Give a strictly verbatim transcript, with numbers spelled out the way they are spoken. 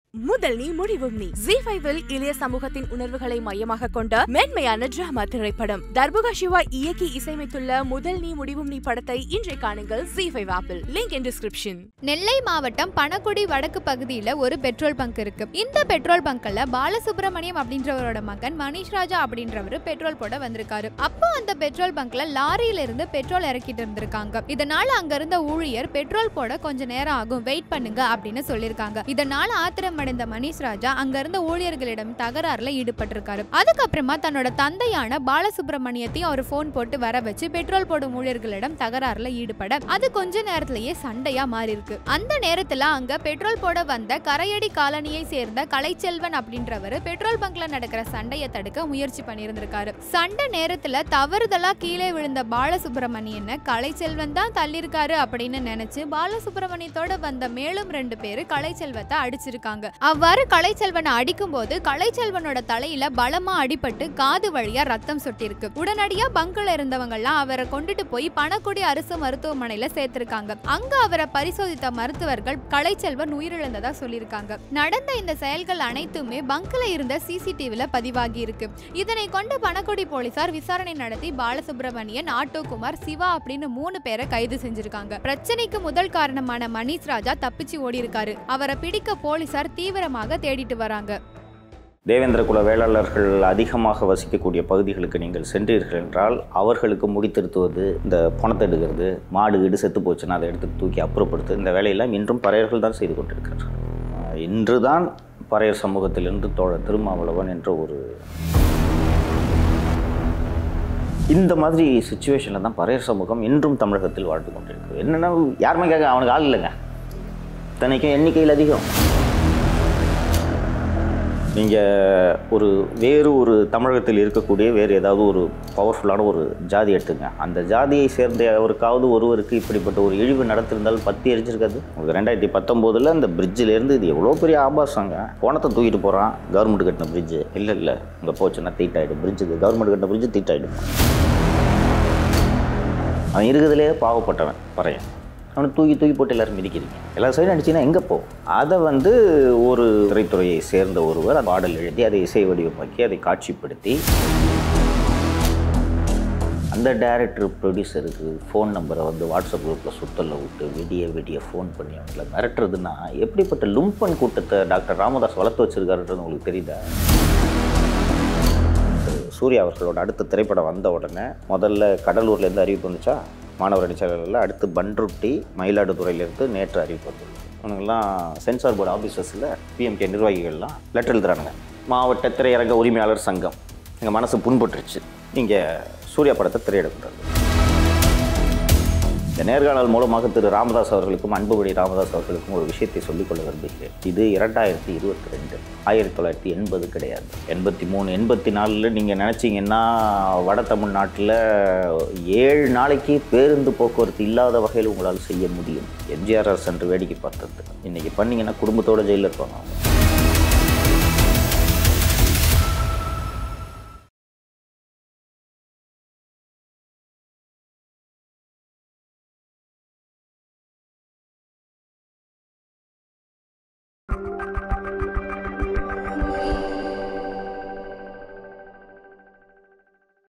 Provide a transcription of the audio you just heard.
முதல் நீ முடிவும் நீ ஜீ ஃபைவ் இல் இளைய சமூகத்தின் உணர்வுகளை மையமாக கொண்ட மென்மையான டிராமா திரைப்படம். தர்புகா சிவா இயக்கி இசையமைத்துள்ள முதல் நீ முடிவும் நீ படத்தை இன்றை காணுங்கள் ஜீ ஃபைவ் ஆப்பில். Link in description. நெல்லை மாவட்டம் பணக்குடி வடக்கு பகுதியில ஒரு பெட்ரோல் பங்க் இருக்கு. இந்த பெட்ரோல் பங்க்ல பாலசுப்ரமணியம் அப்படின்றவரோட மகன் மணிஷ் ராஜா அப்படின்றவர் பெட்ரோல் போட வந்திருக்காரு. அப்போ அந்த பெட்ரோல் பங்க்ல லாரியில இருந்து பெட்ரோல் இறக்கிட்டு இருந்திருக்காங்க. இதனால அங்க இருந்த ஊழியர் பெட்ரோல் போட கொஞ்ச நேரம் ஆகும், வெயிட் பண்ணுங்க அப்படின்னு சொல்லிருக்காங்க. இதனால ஆத்திரம் அடைந்த மணிஷ் ராஜா அங்க இருந்த ஊழியர்களிடம் தகராறுல ஈடுபட்டிருக்காரு. அதுக்கப்புறமா தன்னோட தந்தையான பாலசுப்ரமணியத்தையும் அவர் போன் போட்டு வர வச்சு பெட்ரோல் போடும் ஊழியர்களிடம் தகராறுல ஈடுபட அது கொஞ்ச நேரத்திலேயே சண்டையா மாறி இருக்கு. அந்த நேரத்துல அங்க பெட்ரோல் போட வந்த கரையடி காலனியை சேர்ந்த கலைச்செல்வன் அப்படின்றவர் பெட்ரோல் பங்க்ல நடக்கிற சண்டையை தடுக்க முயற்சி பண்ணியிருந்திருக்காரு. சண்டை நேரத்துல தவறுதலா கீழே விழுந்த பாலசுப்ரமணியனை கலைச்செல்வன் தான் தள்ளிருக்காரு அப்படின்னு நினைச்சு பாலசுப்ரமணியத்தோட வந்த மேலும் ரெண்டு பேரு கலைச்செல்வத்தை அடிச்சிருக்காங்க. அவ்வாறு கலைச்செல்வனை அடிக்கும் போது கலைச்செல்வனோட தலையில பலமா அடிபட்டு காது வழியா ரத்தம் சொட்டிருக்கு. உடனடியா பங்க்ல இருந்தவங்க எல்லாம் அவரை கொண்டுட்டு போய் பணக்குடி அரசு மருத்துவமனையில சேர்த்திருக்காங்க. அங்க அவரை பரிசோதித்த மருத்துவர்கள் கலைச்செல்வன் உயிரிழந்ததா சொல்லியிருக்காங்க. நடந்த இந்த செயல்கள் அனைத்துமே பங்க்ல இருந்த சிசிடிவில பதிவாகி இருக்கு. இதனை கொண்டு பணக்குடி போலீசார் விசாரணை நடத்தி பாலசுப்ரமணியன், ஆட்டோகுமார், சிவா அப்படின்னு மூணு பேரை கைது செஞ்சிருக்காங்க. பிரச்சனைக்கு முதல் காரணமான மணிஷ் ராஜா தப்பிச்சு ஓடி இருக்காரு. அவரை பிடிக்க போலீசார் தீவிரமாக தேடிட்டு வராங்க. தேவேந்திர குல வேளாளர்கள் அதிகமாக வசிக்கக்கூடிய பகுதிகளுக்கு நீங்கள் சென்றீர்கள் என்றால் அவர்களுக்கு முடித்திருத்துவது, இந்த பணத்தை எடுக்கிறது, மாடு வீடு செத்து போச்சுன்னா அதை எடுத்து தூக்கி அப்புறப்படுத்து, இந்த வேலையெல்லாம் இன்றும் பறையர்கள் தான் செய்து கொண்டிருக்கிறார்கள். இன்று தான் பறையர் சமூகத்திலிருந்து தோழர் திருமாவளவன் என்ற ஒரு இந்த மாதிரி சுச்சுவேஷனில் தான் பறையர் சமூகம் இன்றும் தமிழகத்தில் வாழ்ந்து கொண்டிருக்கு. என்னென்னா யாருமே கேட்க அவனுக்கு ஆள் இல்லைங்க, தனிக்கும் எண்ணிக்கையில் அதிகம். நீங்கள் ஒரு வேறு ஒரு தமிழகத்தில் இருக்கக்கூடிய வேறு ஏதாவது ஒரு பவர்ஃபுல்லான ஒரு ஜாதி எடுத்துங்க, அந்த ஜாதியை சேர்ந்த அவருக்காவது ஒருவருக்கு இப்படிப்பட்ட ஒரு இழிவு நடத்திருந்தால் பற்றி எரிஞ்சிருக்காது. உங்களுக்கு ரெண்டாயிரத்தி பத்தொம்போதில் இந்த பிரிட்ஜிலேருந்து இது எவ்வளோ பெரிய ஆபாசங்க, போனத்தை தூக்கிட்டு போகிறான், கவர்மெண்ட் கட்டின பிரிட்ஜு இல்லை இல்லை இங்கே போச்சுன்னா தீட்டாயிடும், பிரிட்ஜு கவர்மெண்ட் கட்டின பிரிட்ஜு தீட்டாயிடும். அவன் இருக்கிறதுலே பாவப்பட்டவன் பறையன், அவனை தூக்கி தூக்கி போட்டு எல்லோரும் மிதிக்கிறீங்க, எல்லா சைடும் அடிச்சிங்கன்னா எங்கே போகும்? அதை வந்து ஒரு திரைத்துறையை சேர்ந்த ஒருவர் பாடல் எழுதி அதை இசை வடிவமாக்கி அதை காட்சிப்படுத்தி அந்த டைரக்டர் ப்ரொடியூசருக்கு ஃபோன் நம்பரை வந்து வாட்ஸ்அப் குரூப்பில் சுத்தலில் விட்டு விடிய விடிய ஃபோன் பண்ணி அவங்கள மிரட்டுறதுன்னா எப்படிப்பட்ட லும்பன் கூட்டத்தை டாக்டர் ராமதாஸ் வளர்த்து வச்சுருக்காருன்றது உங்களுக்கு தெரியுதா? சூர்யா அவர்களோட அடுத்த திரைப்படம் வந்த உடனே முதல்ல கடலூர்லேருந்து அறிவிப்பு வந்துச்சா, மாணவர் அணிச்சாளர்களில் அடுத்து பன்ருட்டி மயிலாடுதுறையிலேருந்து நேற்று அறிவிப்பு வந்துள்ளது. அவனுங்கெல்லாம் சென்சார் போர்டு ஆஃபீஸர்ஸில் பிஎம்கே நிர்வாகிகள்லாம் லெட்டர் எழுதுறானுங்க. மாவட்ட திரையரங்க உரிமையாளர் சங்கம் எங்கள் மனசு புண்பட்டுருச்சு, நீங்கள் சூர்யா படத்தை திரையிடக்கூடாது. இந்த நேர்காணல் மூலமாக திரு ராமதாஸ் அவர்களுக்கும் அன்புபடி ராமதாஸ் அவர்களுக்கும் ஒரு விஷயத்தை சொல்லிக்கொள்ள விரும்புகிறேன். இது இரண்டாயிரத்தி இருபத்தி ரெண்டு ஆயிரத்தி தொள்ளாயிரத்தி எண்பது கிடையாது, எண்பத்தி மூணு எண்பத்தி நாலில் நீங்கள் நினச்சிங்கன்னா வட தமிழ்நாட்டில் ஏழு நாளைக்கு பேருந்து போக்குவரத்து இல்லாத வகையில் உங்களால் செய்ய முடியும். எம்ஜிஆர் சென்று வேடிக்கை பார்த்தது இன்றைக்கி பண்ணிங்கன்னா குடும்பத்தோடு ஜெயிலில் இருப்பாங்க அவங்க. you